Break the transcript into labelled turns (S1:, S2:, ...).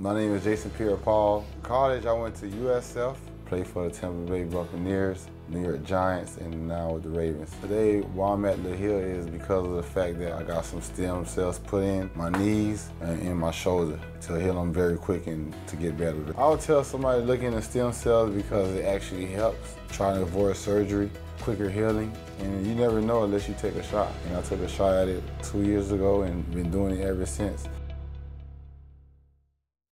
S1: My name is Jason Pierre-Paul. College, I went to USF, played for the Tampa Bay Buccaneers, New York Giants, and now with the Ravens. Today, why I'm at LeHeal is because of the fact that I got some stem cells put in my knees and in my shoulder to heal them very quick and to get better. I would tell somebody looking into stem cells because it actually helps try to avoid surgery, quicker healing, and you never know unless you take a shot. And I took a shot at it 2 years ago and been doing it ever since.